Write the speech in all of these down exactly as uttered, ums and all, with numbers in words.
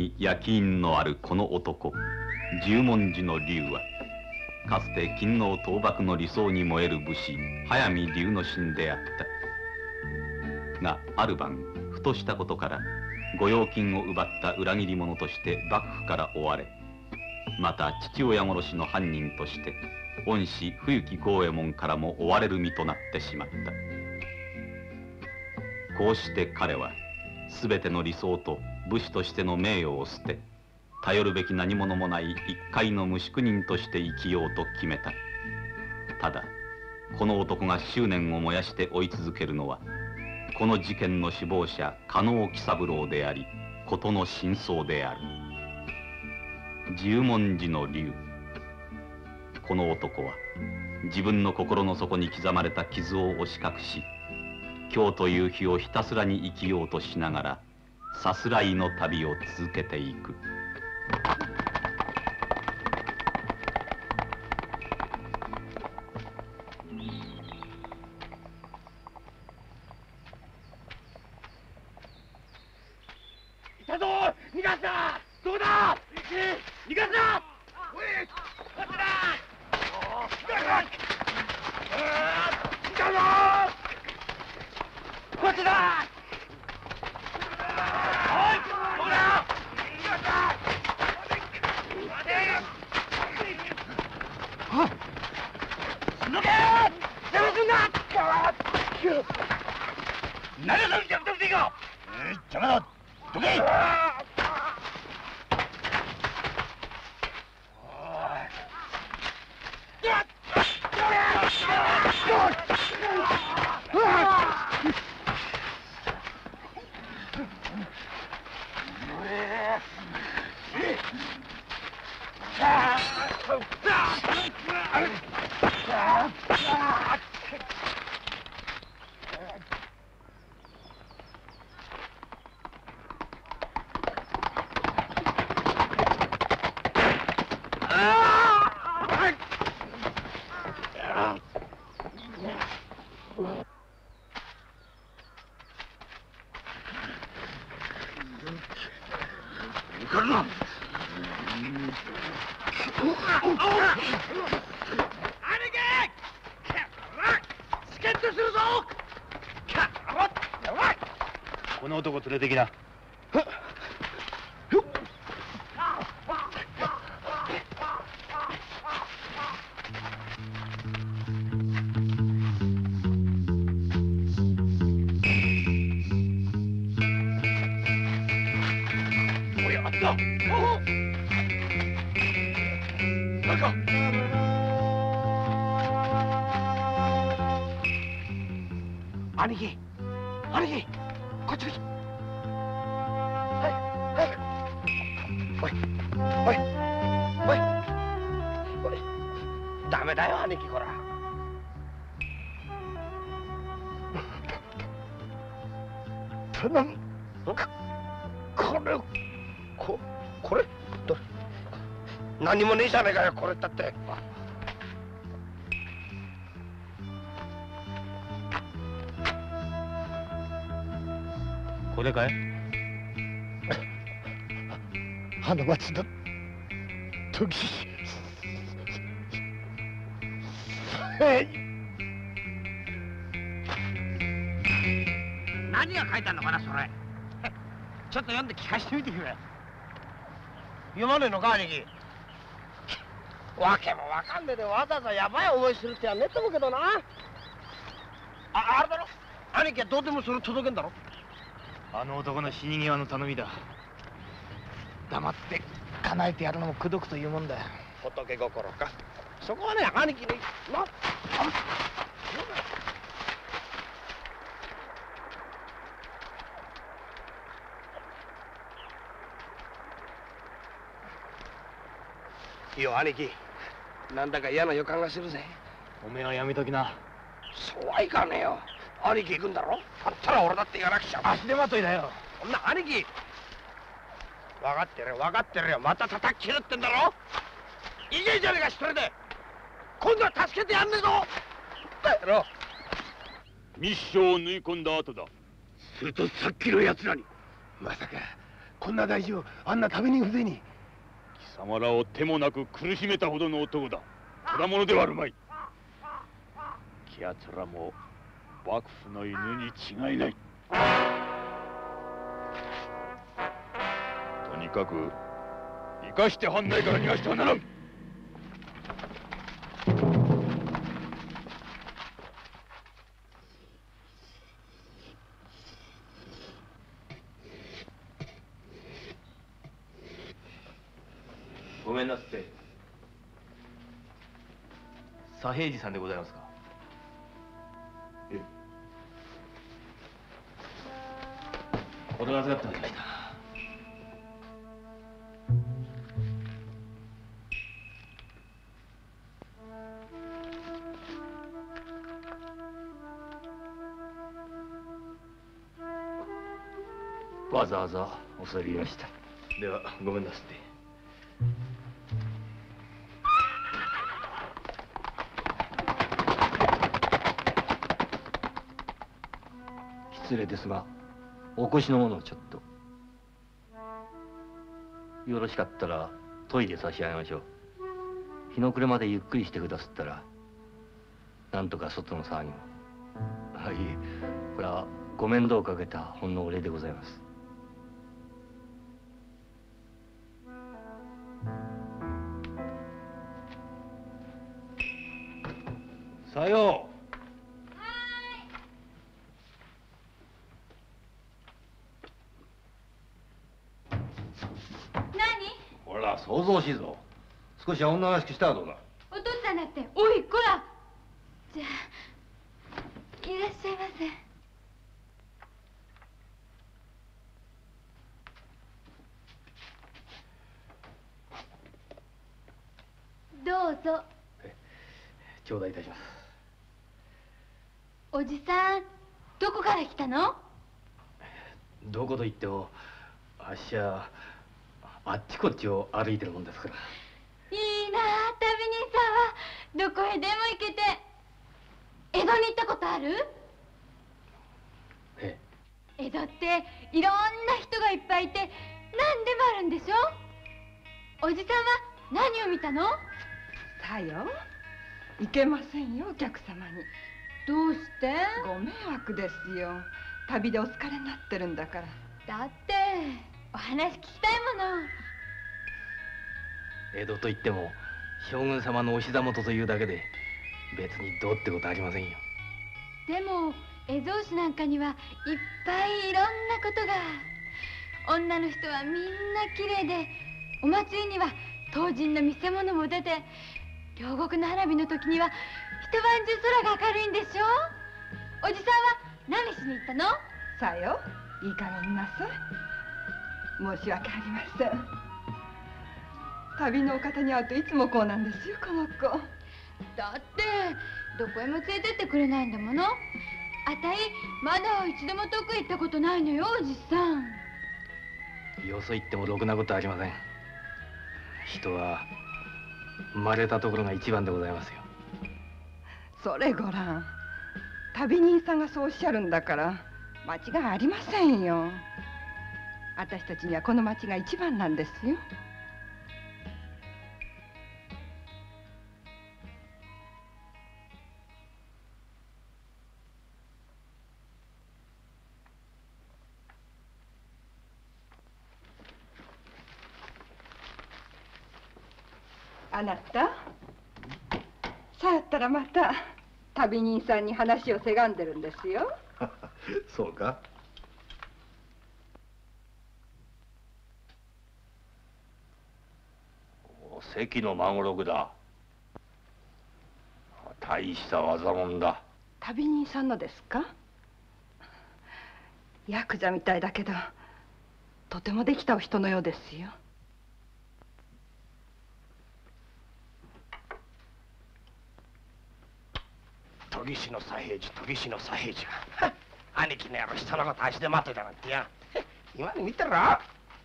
に焼き印のあるこの男、十文字の龍はかつて勤王倒幕の理想に燃える武士速水龍之進であったが、ある晩ふとしたことから御用金を奪った裏切り者として幕府から追われ、また父親殺しの犯人として恩師冬木幸右衛門からも追われる身となってしまった。こうして彼は全ての理想と武士としての名誉を捨て、頼るべき何者もない一介の無宿人として生きようと決めた。ただこの男が執念を燃やして追い続けるのは、この事件の首謀者加納喜三郎であり、事の真相である。十文字の龍。この男は自分の心の底に刻まれた傷を押し隠し、今日という日をひたすらに生きようとしながらさすらいの旅を続けていく。 いたぞ、逃がすな。どうだ、逃がすな。おい、こっちだ。いたぞ、こっちだ。おい、どうだ。逃がすな。待て。抜け。邪魔すんな。何をするんじゃ、どうしていいか。邪魔だ。どけ。 この男連れてきな。 おやった。なんか兄貴、兄貴、こっち来い。はい早く。おいおいおいおい、ダメだよ兄貴、こら。頼む。これここれどれ、何もねえじゃねえかよ、これだって。 これかい？ 花松の時。何が書いてあるのかな、それ。ちょっと読んで聞かせてみてくれ。読まねえのか、兄貴。わけもわかんねえでわざわざやばい思いするってやんねえと思うけどな。あ、あれだろ、兄貴はどうでもそれ届けんだろ。 あの男の死に際の頼みだ。 黙って叶えてやるのも口説くというもんだよ。仏心か。そこはね、兄貴にな。あ、いいよ兄貴、なんだか嫌な予感がするぜ。 おめえはやめときな。 そうはいかねえよ。兄貴行くんだろ。だったら俺だって行かなくちゃ。 足手まといだよ。 そんな兄貴、分かってるよ分かってるよ。また叩き切るってんだろ。いけんじゃねえか一人で。今度は助けてやんねえぞ。だろ。 密書を縫い込んだ後だ。 するとさっきの奴らにまさかこんな大事をあんな旅人風情に。 貴様らを手もなく苦しめたほどの男だ。ただ者ではあるまい。奴らも幕府の犬に違いない。とにかく生かして藩内から逃がしてはならん。 ごめんなすって。左平次さんでございますか。ええ。これを預かっておりました。わざわざ恐れ入りました。ではごめんなすって。失礼ですが、お越しのものをちょっと。よろしかったらトイレ差し上げましょう。日の暮れまでゆっくりしてくださったら、なんとか外の騒ぎも。はい、これはご面倒をかけたほんのお礼でございます。さよう。ほら、騒々しいぞ。少しは女らしくしたらどうだ。 お父さんだって、おい、こら。じゃあ、いらっしゃいませ。どうぞ。 頂戴いたします。 おじさん、どこから来たの？ どこと言っても、あっしはあっちこっちを歩いてるもんですから。 いいなあ、旅人さんはどこへでも行けて。江戸に行ったことある？ ええ。江戸っていろんな人がいっぱいいて何でもあるんでしょ？おじさんは何を見たの？ さよ、いけませんよ、お客様に。 どうして？ ご迷惑ですよ。旅でお疲れになってるんだから。 だってお話聞きたいもの。 江戸といっても将軍様のお膝元というだけで別にどうってことありませんよ。 でも江戸市なんかにはいっぱいいろんなことが。女の人はみんなきれいで、お祭りには当人の見せ物も出て、両国の花火の時には一晩中空が明るいんでしょ。おじさんは何しに行ったの？ さよ、いい加減になさい。申し訳ありません。旅のお方に会うといつもこうなんですよ、この子。 だってどこへも連れてってくれないんだもの。あたいまだ一度も遠くへ行ったことないのよ、おじさん。 よそ行ってもろくなことありません。人は生まれたところが一番でございますよ。 それごらん、旅人さんがそうおっしゃるんだから間違いありませんよ。私たちにはこの町が一番なんですよ。あなた、さやったらまた旅人さんに話をせがんでるんですよ。 そうか。 関の孫六だ。大した技もんだ。 旅人さんのですか？ヤクザみたいだけどとてもできたお人のようですよ。 研ぎ師の左平次、研ぎ師の左平次が兄貴の野郎人のこと足で待ってたなんてや。今に見てろ。 あ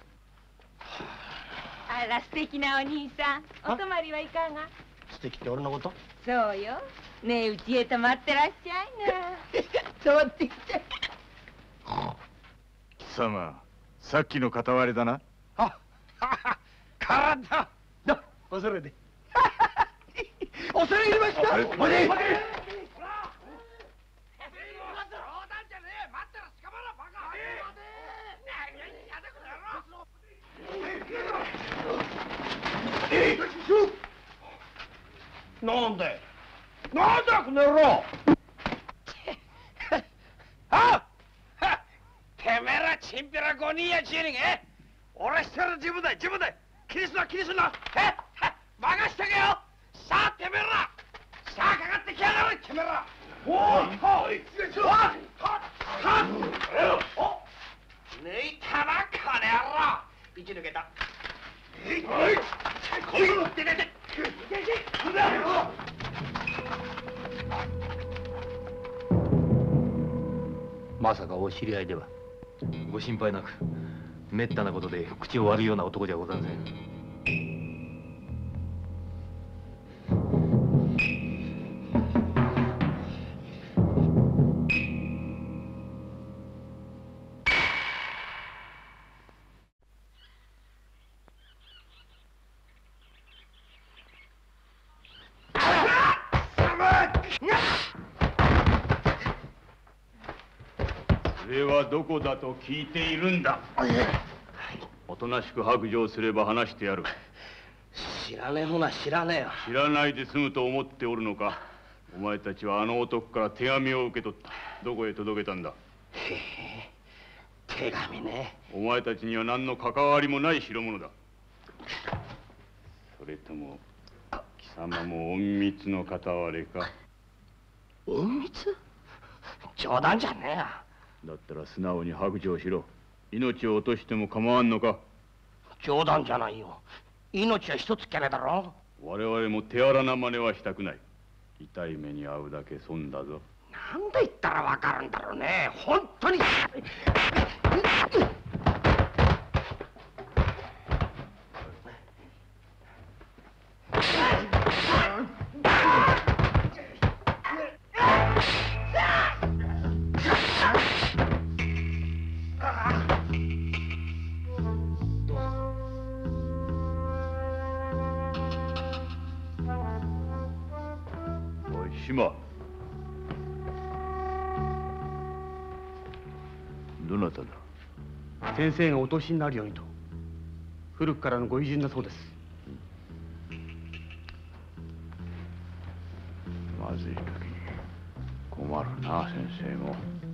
ら素敵なお兄さん、お泊まりはいかが？ 素敵って俺のこと？ そうよ。ねえ、うちへ泊まってらっしゃいな。 泊まってきて。 貴様、 さっきの片割れだな。 あ、体だ。恐れで。恐れ入りました。 あれおいで。なんでなんだこの野郎あてめえらチンピラごにんやじゅうにんえ俺一人自分だ自分だ気にすな気にすなえ任してけよさあてめえらさあかかってきやがれてめえらおおおいお抜いたな金野郎一抜けたえいおいこいって出てまさかお知り合いでは？ ご心配なく、めったなことで口を割るような男じゃございません。 それはどこだと聞いているんだ。おとなしく白状すれば話してやる。 知らねえものは知らねえよ知らないで済むと思っておるのか。お前たちはあの男から手紙を受け取った。どこへ届けたんだ。 へえ手紙ね。 お前たちには何の関わりもない代物だ。それとも貴様も隠密の片割れか。 隠密？冗談じゃねえや。 だったら素直に白状しろ。命を落としても構わんのか。 冗談じゃないよ。命は一つっきゃねえだろ。 我々も手荒な真似はしたくない。痛い目に遭うだけ損だぞ。 なんで言ったらわかるんだろうね。本当に。 島どなただ。 先生がお年になるようにと古くからのご友人だそうです。 まずい時に困るな先生も。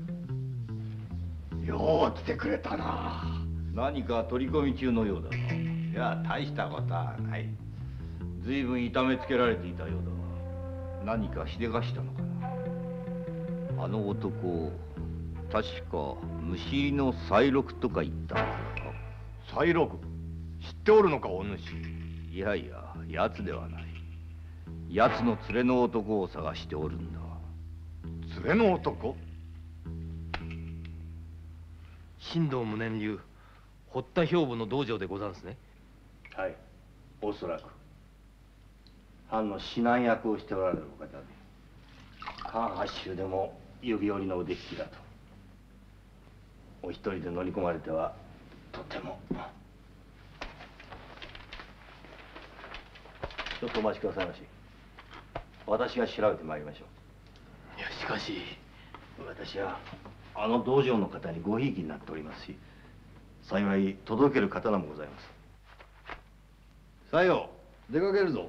よう来てくれたな。 何か取り込み中のようだな。 いや大したことはない。 随分痛めつけられていたようだが、何かしでかしたのかな。あの男、確かむしりの西六とか言ったはずだ西六知っておるのかお主。 いやいや、奴ではない。奴の連れの男を探しておるんだ。 連れの男？ 新道無念流堀田兵部の道場でござんすね。 はい、おそらく藩の指南役をしておられるお方で、関八州でも指折りの腕利きだと。お一人で乗り込まれてはとても。ちょっとお待ちくださいまし。私が調べてまいりましょう。 いやしかし私はあの道場の方にごひいきになっておりますし、幸い届ける刀もございます。さよう、出かけるぞ。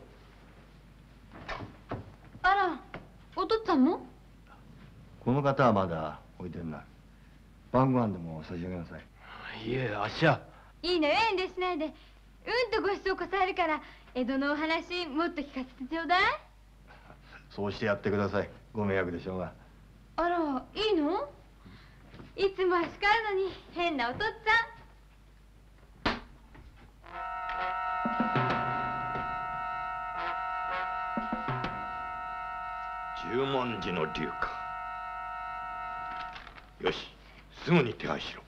あら、お父っつぁんも？ この方はまだ置いてるな。晩ご飯でも差し上げなさい。 いえ、あっしゃ。 いいのよ、遠慮しないで。うんとご馳走こさえるから、江戸のお話もっと聞かせてちょうだい。 そうしてやってください。ご迷惑でしょうが。 あら、いいの？いつもは叱るのに変なお父っつぁん。 十文字の竜か。よし、すぐに手配しろ。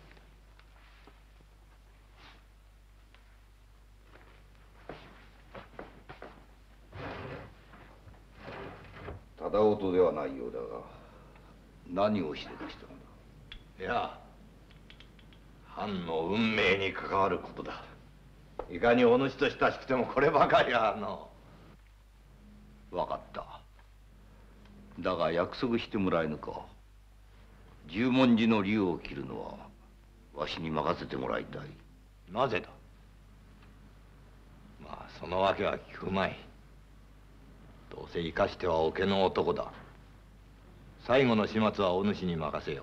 ただごとではないようだが、何をしでかしたのだ。 いや、 藩の運命に関わることだ。いかにお主と親しくてもこればかりはの。 分かった。だが約束してもらえぬか。十文字の竜を切るのはわしに任せてもらいたい。 なぜだ。まあそのわけは聞くまい。どうせ生かしてはおけの男だ。最後の始末はお主に任せよう。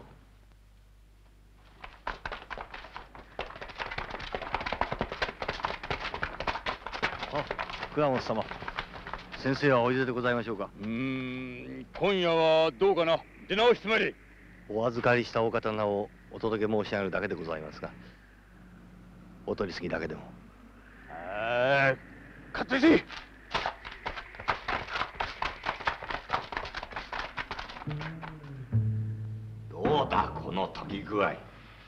あ、倉本様、先生はおいででございましょうか。 うーん、今夜はどうかな。出直しつまり。 お預かりしたお刀をお届け申し上げるだけでございますが、お取り次ぎだけでも。 ああ、勝手にせい。 どうだこの研ぎ具合。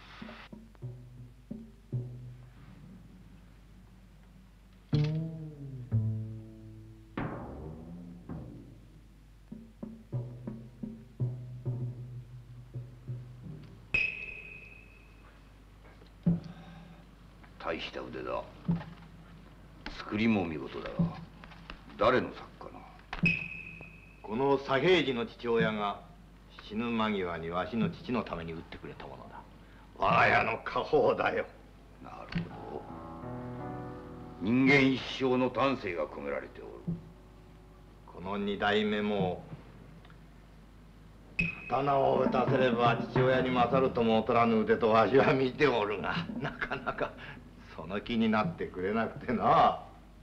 大した腕だ。作りも見事だが、誰の作かな。 この左平次の父親が死ぬ間際にわしの父のために打ってくれたものだ。我が家の家宝だよ。 なるほど。人間一生の丹精が込められておる。 この二代目も刀を打たせれば父親に勝るとも劣らぬ腕とわしは見ておるが、なかなかその気になってくれなくてな。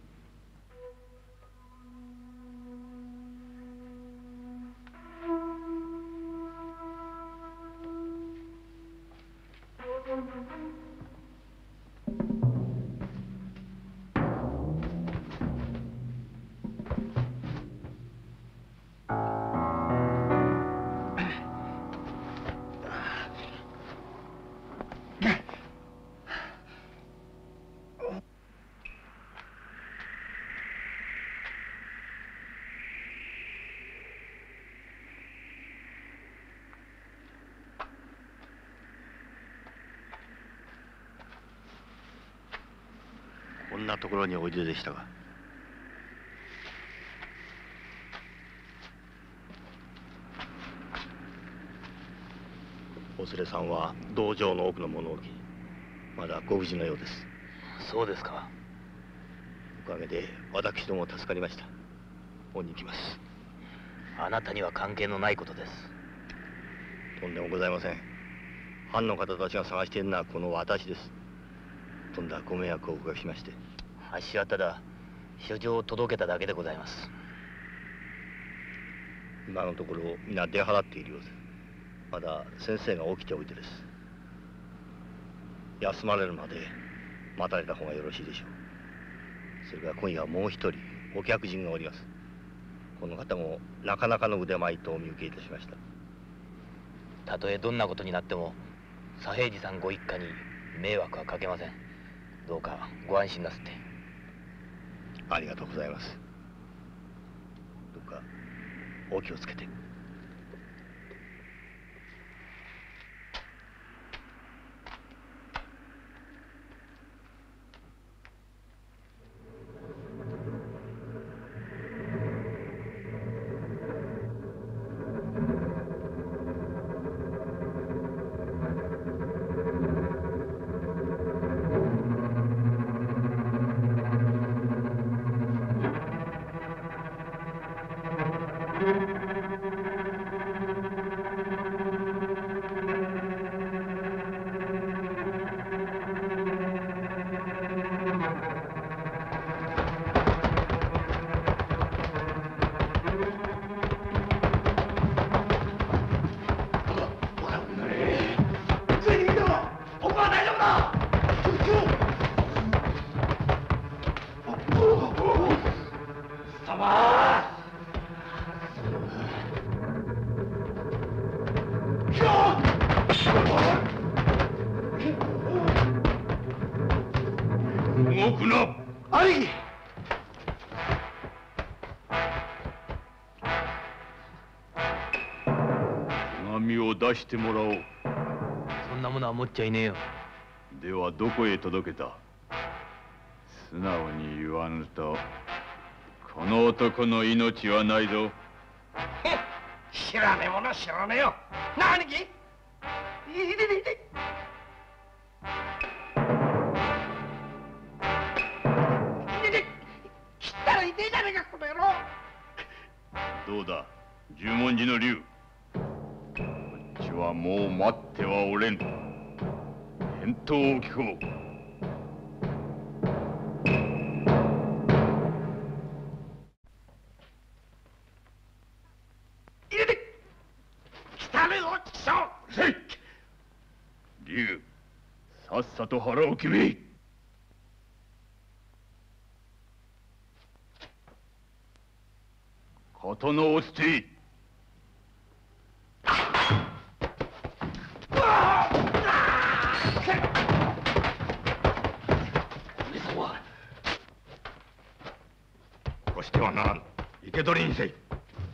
こんなところにおいででしたが。お連れさんは道場の奥の物置、まだご無事のようです。 そうですか。 おかげで私ども助かりました。恩に来ます。 あなたには関係のないことです。 とんでもございません。藩の方たちが探しているのはこの私です。とんだご迷惑をおかけしまして。 あっしはただ書状を届けただけでございます。 今のところ皆出払っているようです。まだ先生が起きておいてです。休まれるまで待たれた方がよろしいでしょう。それから今夜はもう一人お客人がおります。この方もなかなかの腕前とお見受けいたしました。 たとえどんなことになっても左平次さんご一家に迷惑はかけません。どうかご安心なすって。 ありがとうございます。どうかお気をつけて。 動くな。 兄貴。 手紙を出してもらおう。 そんなものは持っちゃいねえよ。 ではどこへ届けた？素直に言わぬとこの男の命はないぞ。 知らねえものは知らねえよ。なあ兄貴、いてててて。いてて、切ったら痛えじゃねえかこの野郎。 どうだ十文字の竜、こっちはもう待ってはおれん。返答を聞こう。竜、さっさと腹を決め。刀を捨て。 こうしてはならん。生け捕りにせい。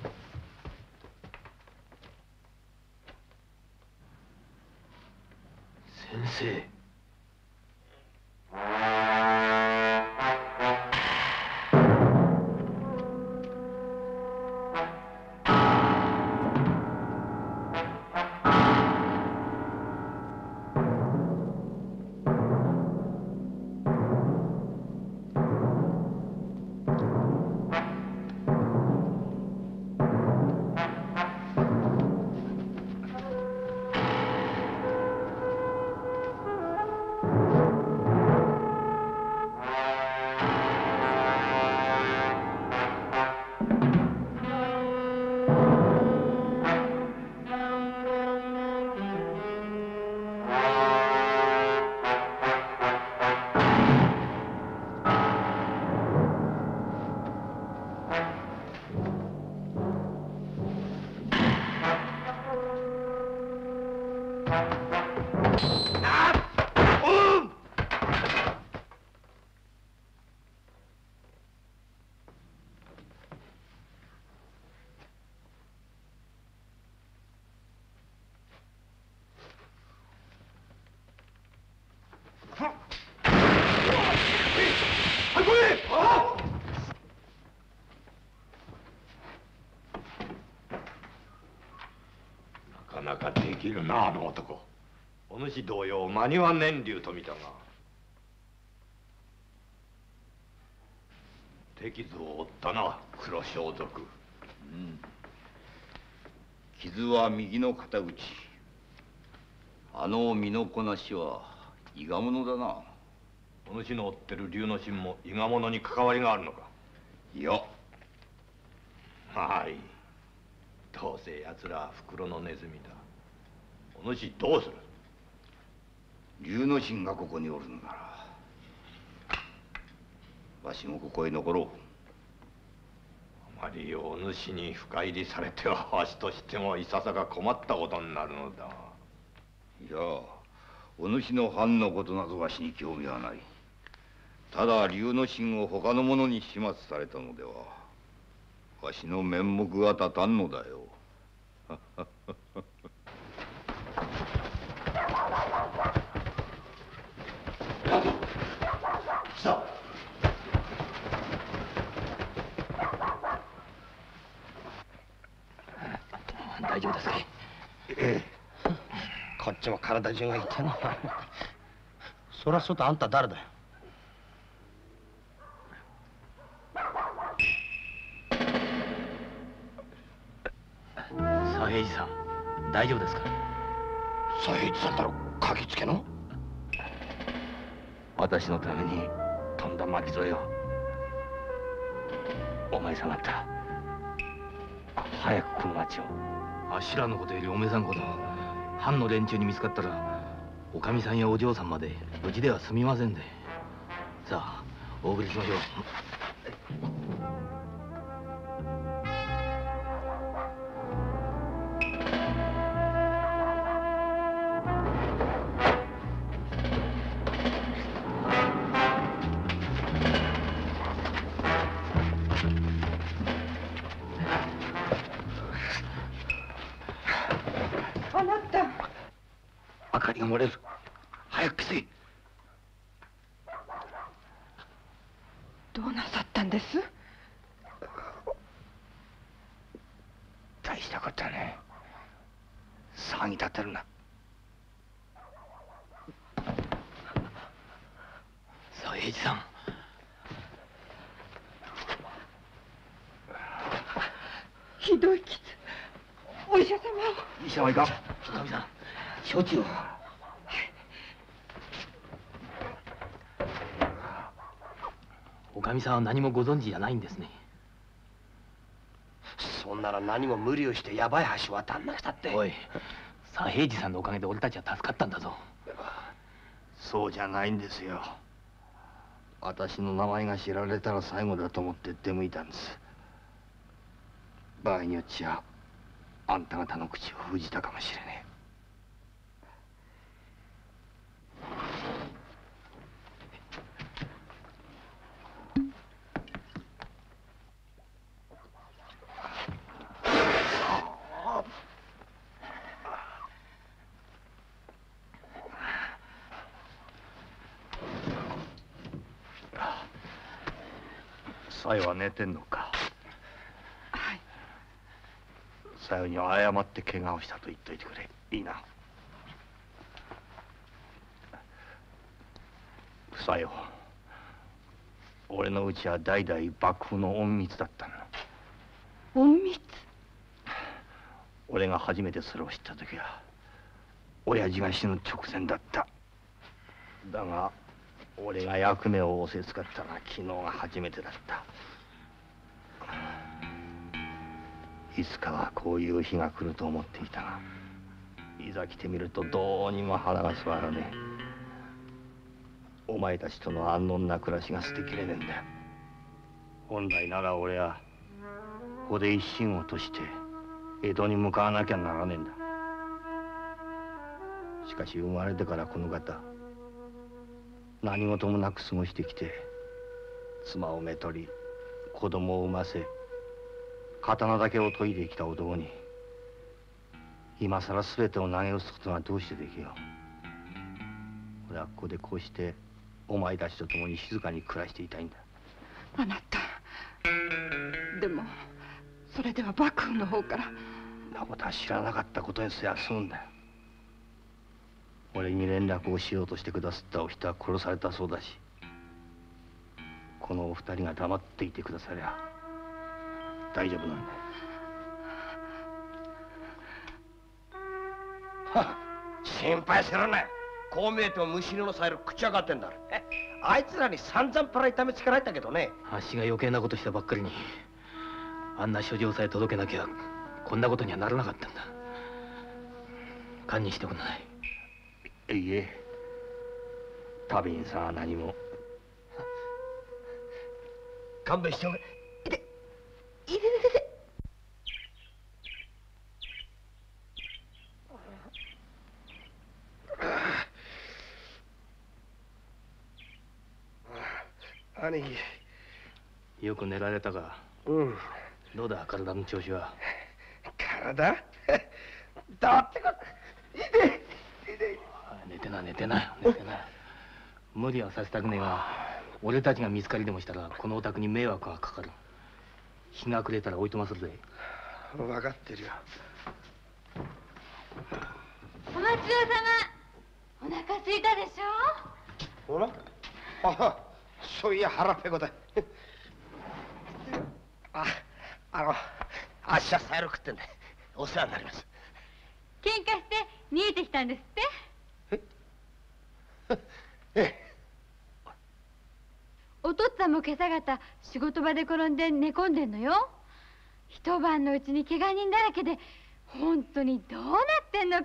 先生。 なかなかできるな、あの男。お主同様真庭年流と見たが、手傷を負ったな、黒装束。 うん、傷は右の肩口。あの身のこなしは伊賀者だな。 お主の追ってる竜の神も伊賀者に関わりがあるのか？ いや。 はい。どうせ奴ら袋のネズミだ。お主どうする？ 竜の神がここにおるのなら、わしもここへ残ろう。 あまりお主に深入りされてはわしとしてもいささか困ったことになるのだ。 いや、お主の藩のことなどわしに興味はない。ただ竜の神を他の者に始末されたのではわしの面目が立たんのだよ。 さあ大丈夫ですか？ええ、こっちも体中が痛いな。そりゃそうとあんた誰だよ？ 左平次さん、大丈夫ですか？ 左平次さんだろ、書きつけの。 私のためにとんだ巻き添えを。お前さん方、早くこの町を。 あっしらのことよりおめさんこと、藩の連中に見つかったらおかみさんやお嬢さんまで無事では済みませんで。さあお送りしましょう。 明かりが漏れる。早く消せ。 どうなさったんです？ 大したことはね。騒ぎ立てるな。 左平次さん。 ひどい傷。お医者様を。 医者はいかん。 おかみさん、処置を。おかみさんは何もご存知じゃないんですね。 そんなら何も無理をしてやばい橋渡んなくたって。 おい、左平次さんのおかげで俺たちは助かったんだぞ。 そうじゃないんですよ。私の名前が知られたら最後だと思って出向いたんです。場合によっちゃあんた方の口を封じたかもしれねえ。さよは寝てんのか。 はい。 さよには誤って怪我をしたと言っといてくれ。いいな。さよ、俺のうちは代々幕府の隠密だったの。 隠密？ 俺が初めてそれを知った時は親父が死ぬ直前だった。だが俺が役目を仰せつかったのは昨日が初めてだった。いつかはこういう日が来ると思っていたが、いざ来てみるとどうにも腹が据わらねえ。お前たちとの安穏な暮らしが捨てきれねえんだよ。本来なら俺はここで一心をとして江戸に向かわなきゃならねえんだ。しかし生まれてからこの方何事もなく過ごしてきて、妻をめとり子供を産ませ刀だけを研いできた男に今さら全てを投げ打つことがどうしてできよう。俺はここでこうしてお前たちと共に静かに暮らしていたいんだ。 あなた、でもそれでは幕府の方から。 そんなことは知らなかったことにすや済むんだよ。俺に連絡をしようとしてくださったお人は殺されたそうだし、このお二人が黙っていてくださりゃ大丈夫なんだよ。 はっ、心配するな。こう見えても虫のサイル口上がってんだろ。あいつらに散々パラ痛めつけられたけどね。 あっしが余計なことしたばっかりに、あんな書状さえ届けなきゃこんなことにはならなかったんだ。堪忍してください。 いいえ、旅員さんは何も。 勘弁しておけ。いていてててて。兄貴、 よく寝られたか。 うん。 どうだ体の調子は。 体だってこいて寝てな寝てな寝てな。無理はさせたくねえが、俺たちが見つかりでもしたらこのお宅に迷惑がかかる。日が暮れたらおいとまするぜ。 分かってるよ。 お待ちどうさま。お腹空いたでしょ。 ほら、あ、そういや腹ペコだ。あ、あの、明日サイロ食ってんでお世話になります。 喧嘩して逃げてきたんですって。 ええ。 お父っつぁんも今朝方仕事場で転んで寝込んでんのよ。一晩のうちに怪我人だらけで本当にどうなってんのか。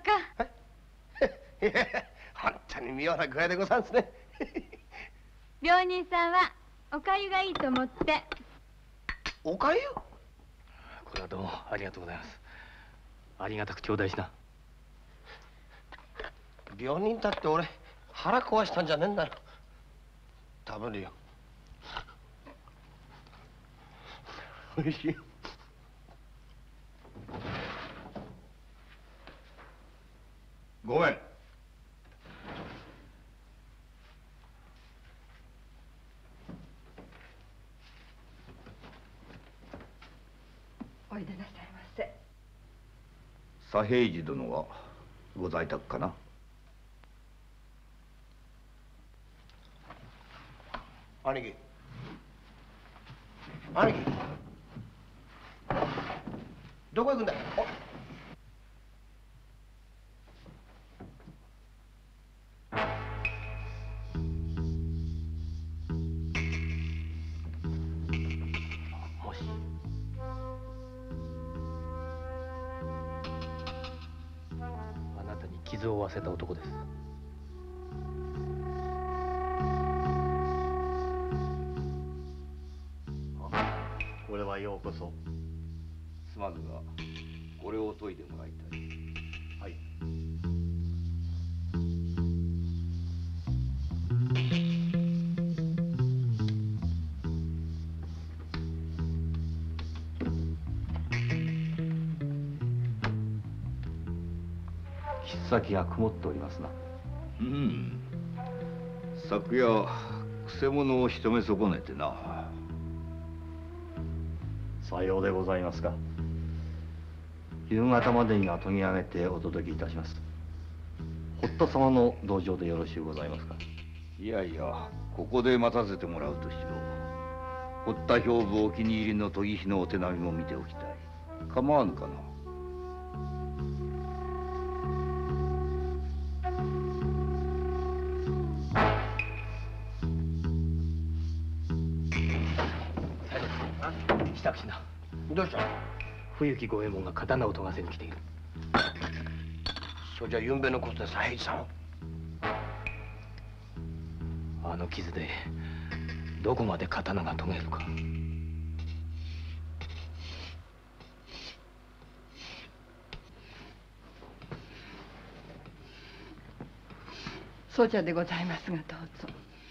本当に妙な具合でござんすね。 病人さんはおかゆがいいと思って。 おかゆ？ これはどうもありがとうございます。ありがたく頂戴しな。 病人だって俺腹壊したんじゃねえんだよ。食べるよ。おいしい。 ごめん。 おいでなさいませ。 左平次殿はご在宅かな？ 兄貴兄貴どこ行くんだよ。 もしあなたに傷を負わせた男です。 これはようこそ。すまぬがこれを解いてもらいたい。はい。 切先が曇っておりますな。 うん。昨夜くせ者を仕留め損ねてな。 さようでございますか。夕方までには研ぎ上げてお届けいたします。堀田様の道場でよろしゅうございますか。 いやいや、ここで待たせてもらうとしよう。堀田兵部お気に入りの研ぎ師のお手並みも見ておきたい。構わぬかな。 支度しな。 どうした？ 冬木五右衛門が刀を研がせに来ている。 それじゃゆんべのことで左平次さんを。 あの傷でどこまで刀が研げるか。 そうじゃでございますがどうぞ。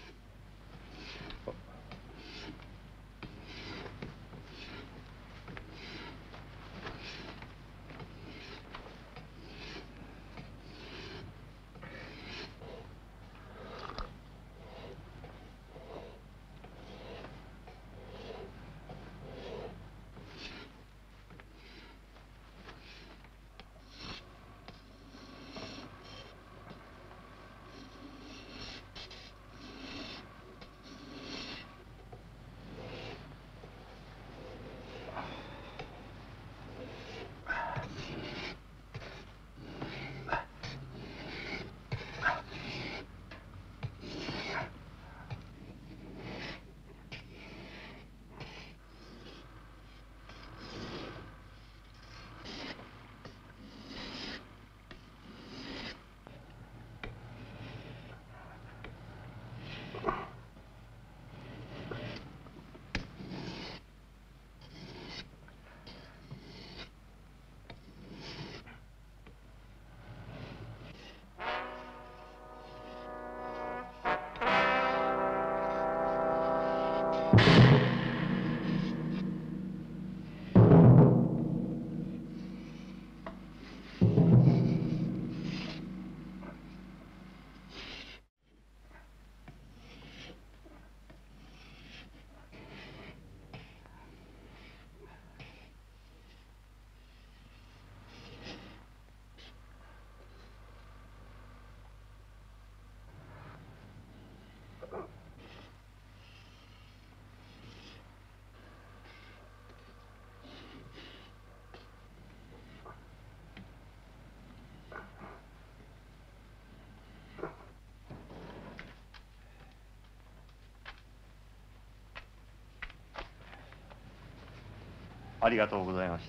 ありがとうございました。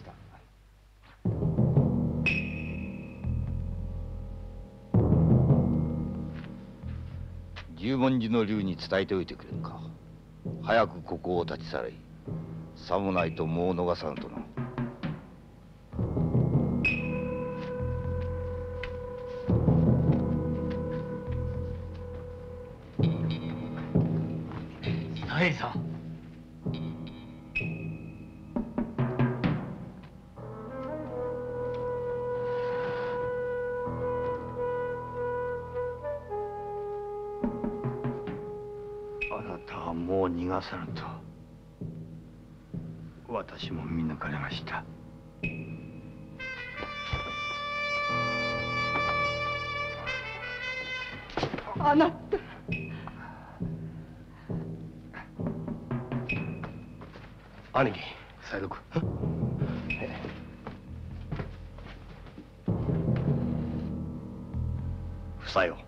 十文字の竜に伝えておいてくれんか。早くここを立ち去れ。さもないともう逃さぬとな。 左平さん。 もう逃がさぬと私も見抜かれました。 あなた。 兄貴、さい六。 さよ。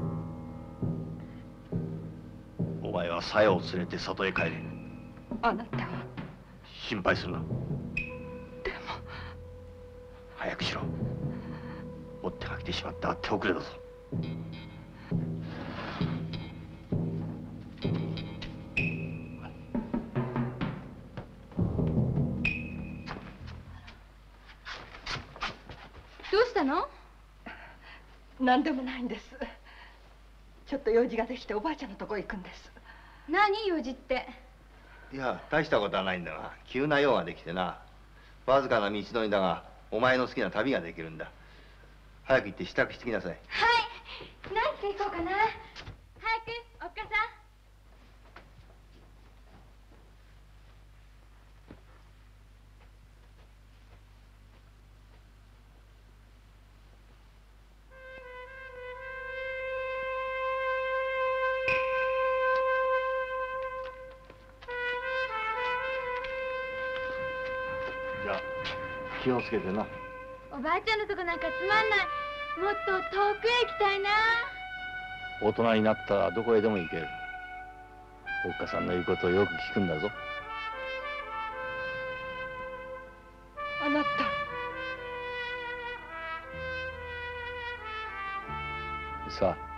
お前はさよを連れて里へ帰れ。 あなたは。 心配するな。でも。早くしろ。追ってかけてしまったら手遅れだぞ。 どうしたの？ 何でもないんです。ちょっと用事ができておばあちゃんのとこ行くんです。 何用事って？ いや大したことはないんだが急な用ができてな。わずかな道のりだがお前の好きな旅ができるんだ。早く行って支度してきなさい。 はい。何して行こうかな。早くおっかさん。 じゃあ気をつけてな。 おばあちゃんのとこなんかつまんない。もっと遠くへ行きたいな。 大人になったらどこへでも行ける。おっかさんの言うことをよく聞くんだぞ。 あなた。 さあ。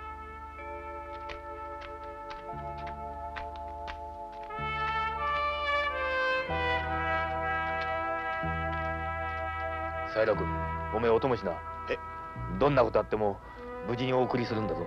さい六、おめえお供しな。え、どんなことあっても無事にお送りするんだぞ。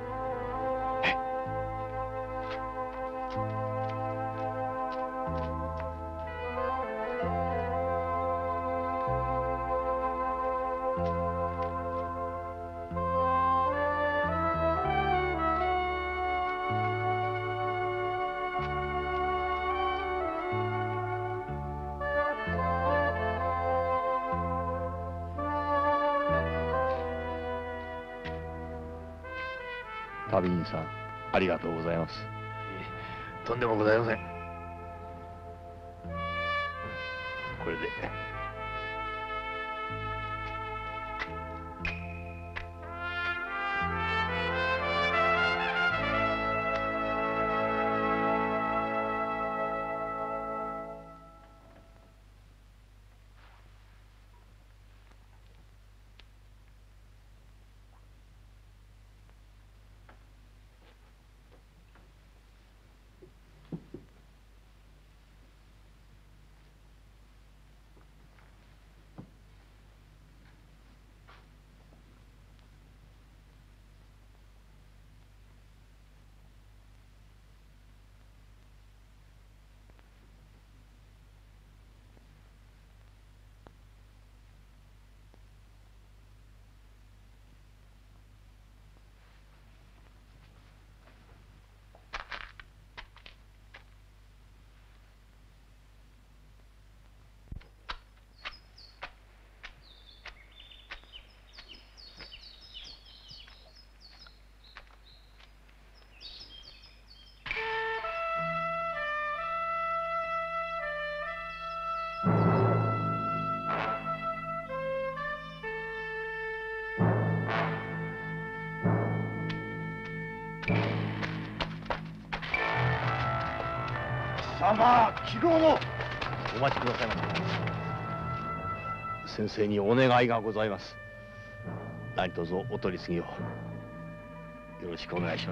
旅人さん、ありがとうございます。 とんでもございません。 これで。 様、気郎の。 お待ちくださいませ。先生にお願いがございます。何卒お取り次ぎをよろしくお願いします。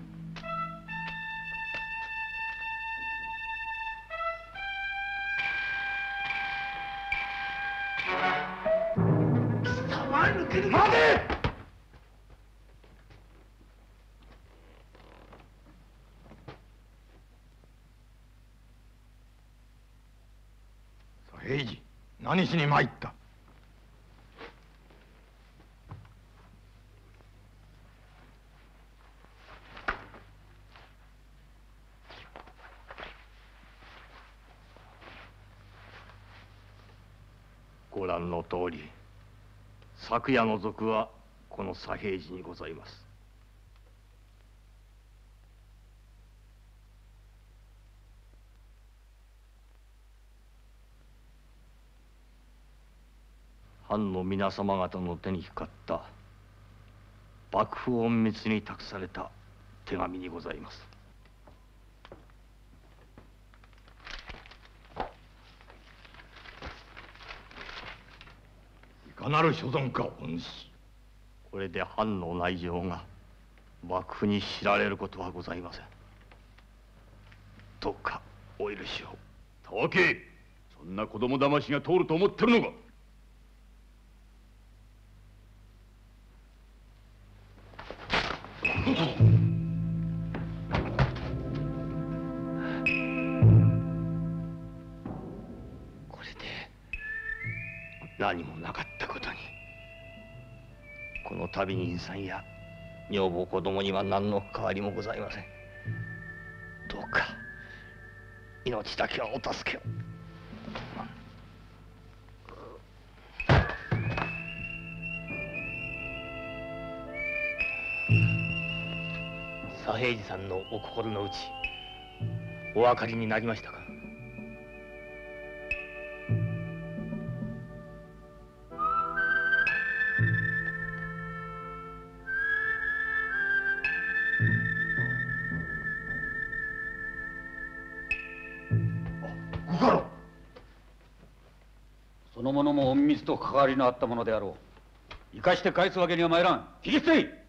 待て！平次、何しに参った？ ご覧の通り、昨夜の賊はこの左平次にございます。 藩の皆様方の手にかかった幕府隠密に託された手紙にございます。 いかなる所存か、お主。 これで藩の内情が幕府に知られることはございません。どうかお許しを。 たわけ、そんな子供騙しが通ると思ってるのか。 これで何もなかったことに。この旅人さんや女房子供には何の変わりもございません。どうか命だけはお助けを。 左平次さんのお心の内、お分かりになりましたか？ その者も隠密と関わりのあったものであろう。生かして返すわけには参らん。引き捨て。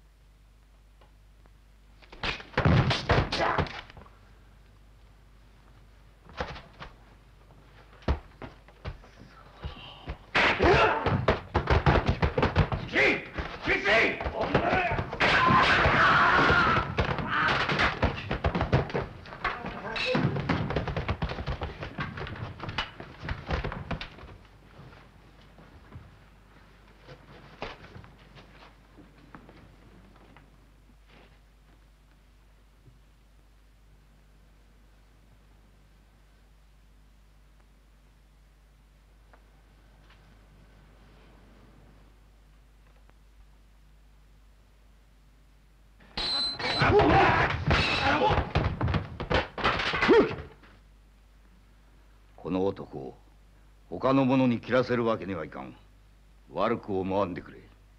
この男を他の者に切らせるわけにはいかん。悪く思わんでくれ。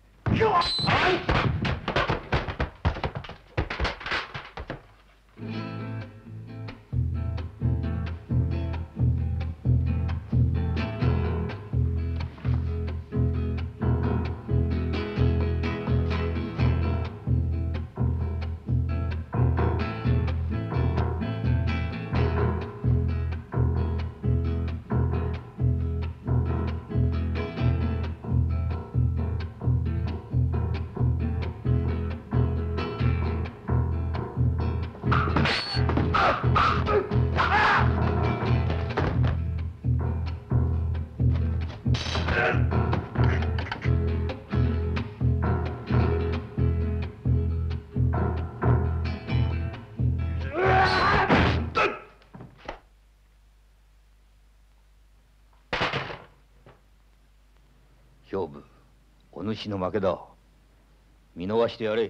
兵部、お主の負けだ。見逃してやれ。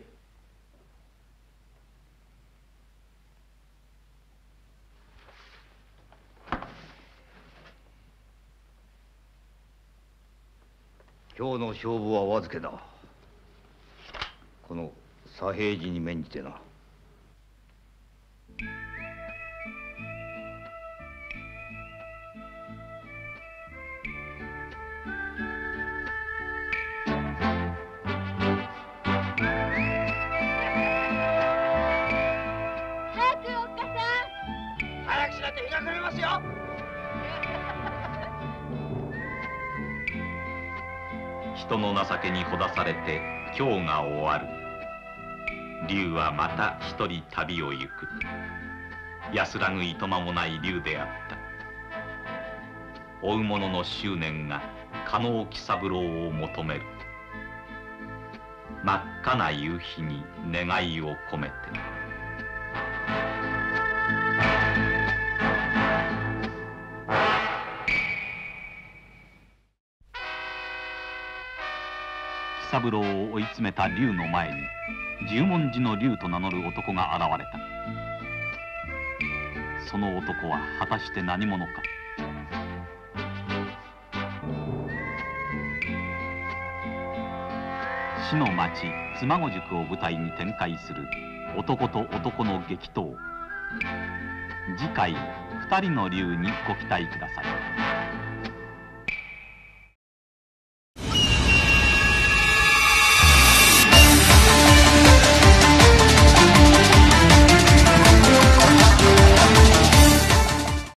今日の勝負はお預けだ。この左平次に免じてな。 人の情けにほだされて今日が終わる。竜はまた一人旅を行く。安らぐいとまもない竜であった。追う者の執念が加納喜三郎を求める。真っ赤な夕日に願いを込めて。喜三郎を追い詰めた竜の前に十文字の竜と名乗る男が現れた。その男は果たして何者か。 死の町妻籠宿を舞台に展開する男と男の激闘。次回「二人の竜」にご期待ください。